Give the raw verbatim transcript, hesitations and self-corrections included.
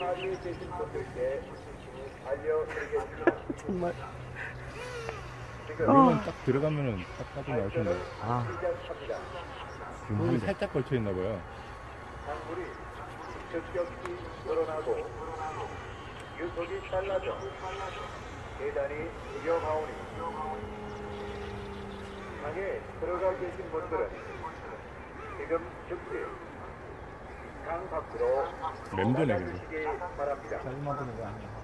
자리에 계신 분들께 알려드리겠습니다. 정말. 지금 물만 딱 들어가면은 딱 빠져 나올 텐데. 아. 시작합니다. 지금 물이 살짝 걸쳐 있나 봐요. 강물이 급격히 늘어나고 유속이 빨라져 대단히 위험하오니 강에 들어가 계신 분들은 지금 즉시 강 밖으로 맴도네, 나가주시기 바랍니다. 얼마 드는 거야?